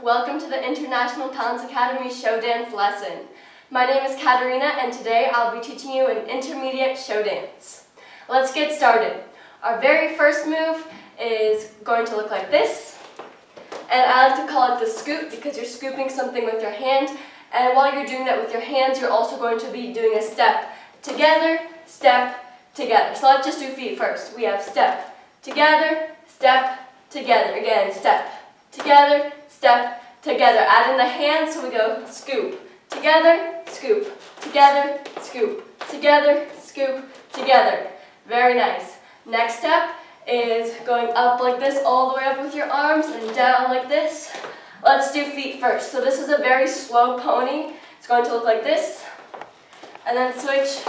Welcome to the International Talents Academy show dance lesson. My name is Katerina and today I'll be teaching you an intermediate show dance. Let's get started. Our very first move is going to look like this. And I like to call it the scoop because you're scooping something with your hand. And while you're doing that with your hands, you're also going to be doing a step together, step together. So let's just do feet first. We have step together, step together. Again, step together, step together. Add in the hands, so we go scoop, together, scoop, together, scoop, together, scoop, together. Very nice. Next step is going up like this, all the way up with your arms, and down like this. Let's do feet first. So this is a very slow pony. It's going to look like this, and then switch.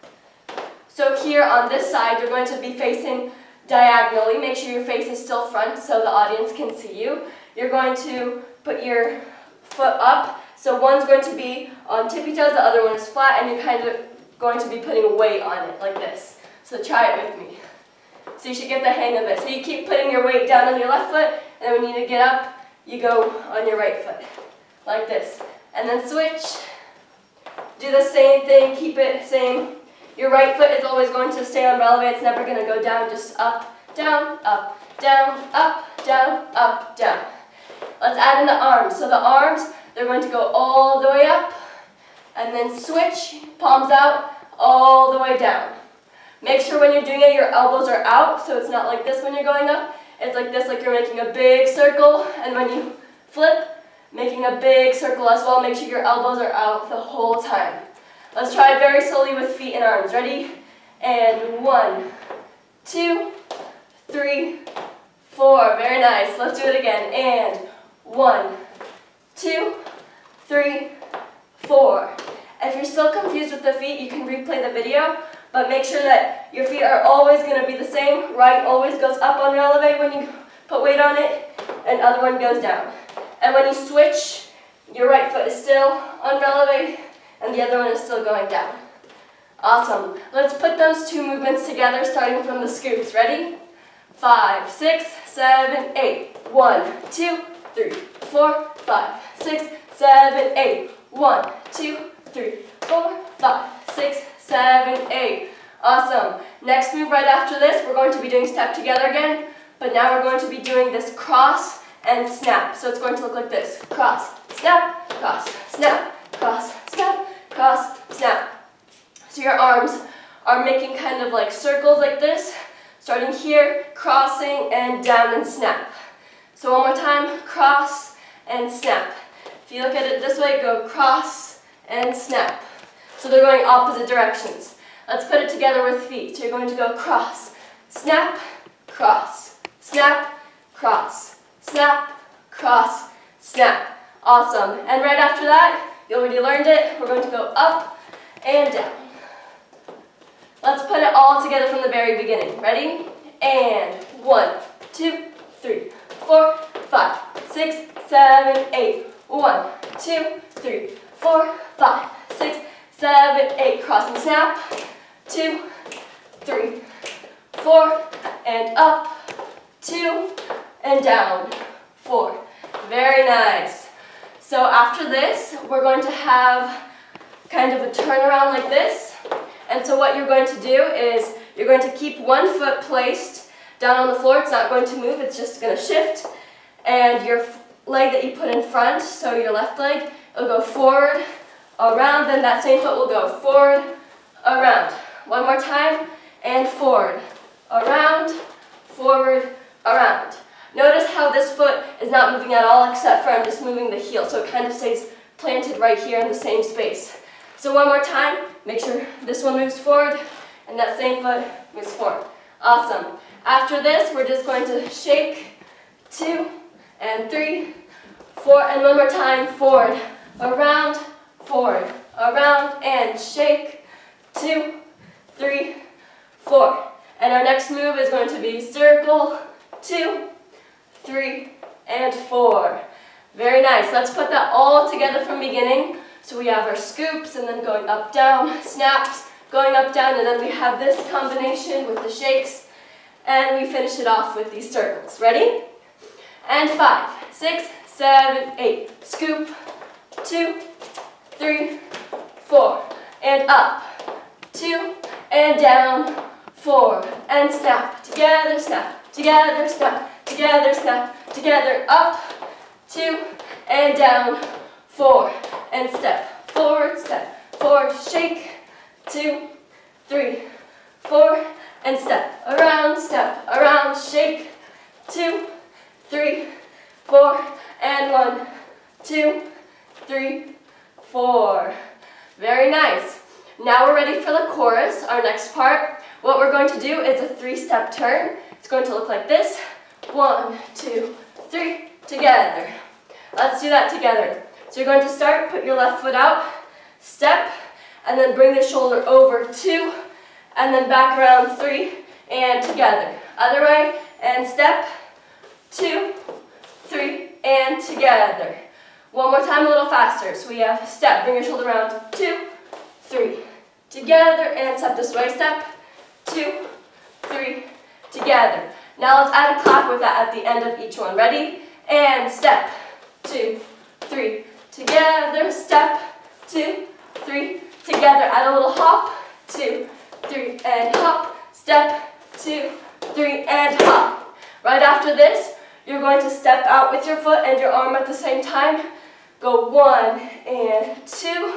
So here on this side, you're going to be facing diagonally. Make sure your face is still front so the audience can see you. You're going to put your foot up. So one's going to be on tippy toes, the other one is flat, and you're kind of going to be putting weight on it like this. So try it with me. So you should get the hang of it. So you keep putting your weight down on your left foot, and then when you need to get up, you go on your right foot, like this. And then switch. Do the same thing, keep it same. Your right foot is always going to stay on releve. It's never going to go down, just up, down, up, down, up, down, up, down. Let's add in the arms. So the arms, they're going to go all the way up, and then switch, palms out, all the way down. Make sure when you're doing it, your elbows are out, so it's not like this when you're going up. It's like this, like you're making a big circle, and when you flip, making a big circle as well. Make sure your elbows are out the whole time. Let's try it very slowly with feet and arms. Ready? And 1, 2, 3, 4. Very nice. Let's do it again. And 1, 2, 3, 4. If you're still confused with the feet, you can replay the video, but make sure that your feet are always going to be the same. Right always goes up on releve when you put weight on it, and other one goes down. And when you switch, your right foot is still on releve, and the other one is still going down. Awesome. Let's put those two movements together, starting from the scoops. Ready? 5, 6, 7, 8. 1, 2, 3, 4, 5, 6, 7, 8. 1, 2, 3, 4, 5, 6, 7, 8. Awesome. Next move right after this, we're going to be doing step together again, but now we're going to be doing this cross and snap. So it's going to look like this. Cross, snap, cross, snap, cross, snap, cross, snap. So your arms are making kind of like circles like this, starting here, crossing, and down and snap. So one more time, cross and snap. If you look at it this way, go cross and snap. So they're going opposite directions. Let's put it together with feet. So you're going to go cross, snap, cross, snap, cross, snap, cross, snap. Awesome. And right after that, you already learned it, we're going to go up and down. Let's put it all together from the very beginning. Ready? And 1, 2, 3, 4, 5, 6, 7, 8. 1, 2, 3, 4, 5, 6, 7, 8. Cross and snap. 2, 3, 4, and up. 2, and down. 4. Very nice. So after this, we're going to have kind of a turnaround like this. And so what you're going to do is you're going to keep one foot placed down on the floor. It's not going to move. It's just going to shift. And your leg that you put in front, so your left leg, it'll go forward, around. Then that same foot will go forward, around. One more time. And forward, around, forward, around. Notice how this foot is not moving at all except for I'm just moving the heel, so it kind of stays planted right here in the same space. So one more time, make sure this one moves forward and that same foot moves forward. Awesome. After this, we're just going to shake, 2 and 3, 4, and one more time, forward, around, and shake, 2, 3, 4. And our next move is going to be circle, 2, 3, and 4. Very nice. Let's put that all together from beginning. So we have our scoops, and then going up, down, snaps, going up, down, and then we have this combination with the shakes, and we finish it off with these circles. Ready? And 5, 6, 7, 8. Scoop, 2, 3, 4. And up, 2, and down, 4. And snap, together, snap, together, snap, together, snap, together, up, 2, and down, 4. And step, forward, shake, 2, 3, 4. And step, around, shake, 2, 3, 4, and 1, 2, 3, 4. Very nice. Now we're ready for the chorus, our next part. What we're going to do is a 3-step turn. It's going to look like this. 1, 2, 3, together. Let's do that together. So you're going to start, put your left foot out, step, and then bring the shoulder over, 2, and then back around, 3, and together. Other way, and step, 2, 3, and together. One more time, a little faster. So we have step, bring your shoulder around, 2, 3, together, and step this way, step, 2, 3, together. Now let's add a clap with that at the end of each one. Ready? And step, 2, 3, together, step, 2, 3, together. Add a little hop, 2, 3, and hop, step, 2, 3, and hop. Right after this, you're going to step out with your foot and your arm at the same time. Go 1 and 2,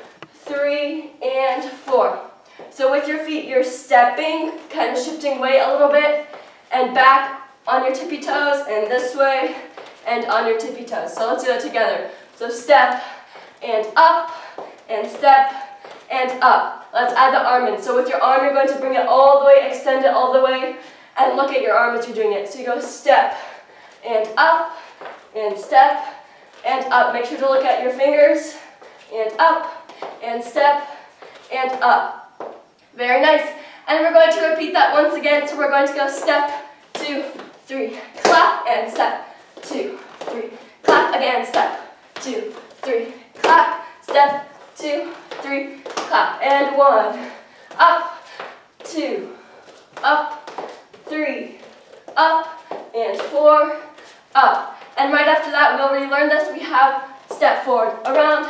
3, and 4. So with your feet, you're stepping, kind of shifting weight a little bit, and back on your tippy toes, and this way, and on your tippy toes. So let's do that together. So step, and up, and step, and up. Let's add the arm in. So with your arm, you're going to bring it all the way, extend it all the way, and look at your arm as you're doing it. So you go step, and up, and step, and up. Make sure to look at your fingers, and up, and step, and up. Very nice. And we're going to repeat that once again. So we're going to go step, 2, 3, clap, and step, 2, 3, clap, again, step, 2, 3, clap, step, 2, 3, clap, and 1, up, 2, up, 3, up, and 4, up. And right after that, we already learned this, we have step forward, around,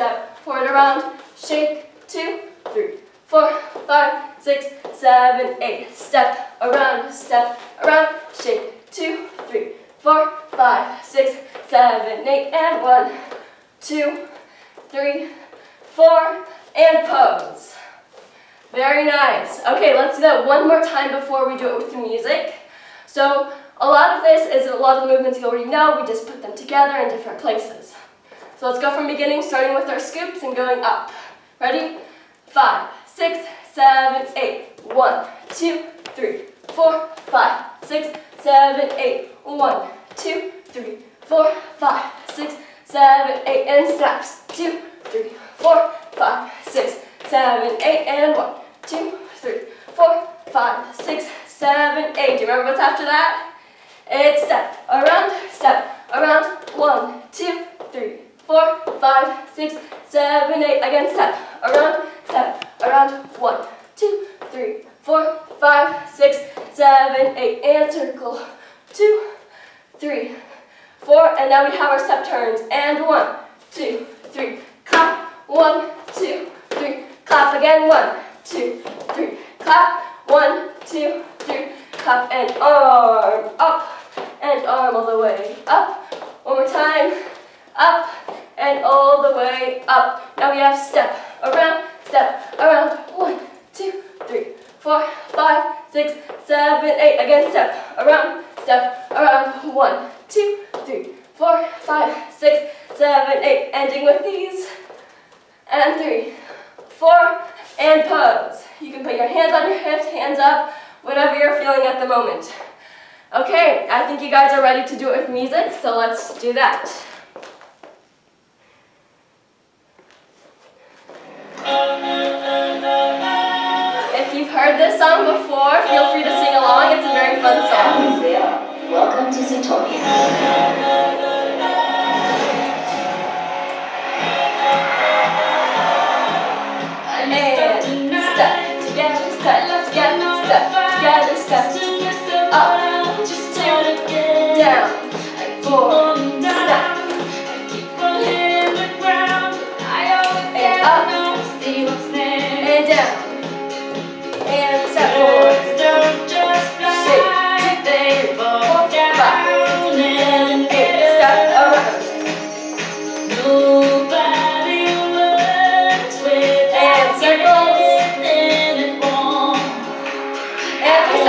shake, 2, 3, 4, 5, 6, 7, 8. Step around, shake, 2, 3, 4, 5, 6, 7, 8, and 1, 2, 3, 4, and pose. Very nice. Okay, let's do that one more time before we do it with the music. So a lot of this is a lot of the movements you already know. We just put them together in different places. So let's go from beginning, starting with our scoops and going up. Ready? 5, 6, 7, 8. 1, 2, 3, 4, 5, 6, 7, 8. 1, 2, 3, 4, 5, 6, 7, 8. And snaps. 2, 3, 4, 5, 6, 7, 8. And 1, 2, 3, 4, 5, 6, 7, 8. Do you remember what's after that? It's step around, 1, 2, 3, 4, 5, 6, 7, 8. Again, step around, 1, 2, 3, 4, 5, 6, 7, 8. And circle, 2, 3, 4. And now we have our step turns. And 1, 2, 3, clap, 1, 2, 3, clap again, 1, 2, 3, clap, 1, 2, 3, clap, and arm up, and arm all the way up. One more time, up, and all the way up. Now we have step around, 1, 2, 3, 4, 5, 6, 7, 8. Again, step around, 1, 2, 3, 4, 5, 6, 7, 8. Ending with these, and 3, 4, and pose. You can put your hands on your hips, hands up, whatever you're feeling at the moment. Okay, I think you guys are ready to do it with music, so let's do that. If you've heard this song before, feel free to sing along. It's a very fun song. Welcome to Zootopia. Step, up, 2, down, 4, snap,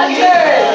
Three-step turn.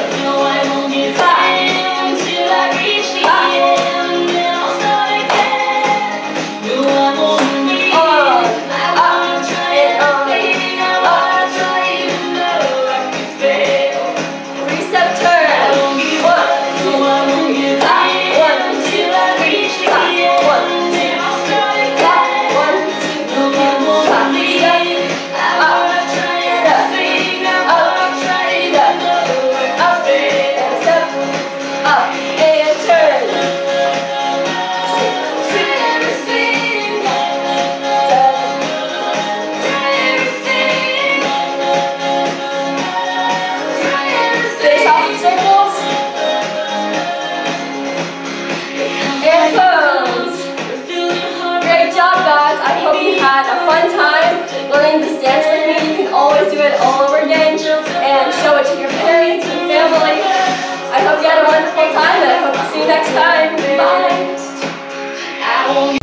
I hope you had a fun time learning this dance with me. You can always do it all over again and show it to your parents and family. I hope you had a wonderful time and I hope to see you next time. Bye.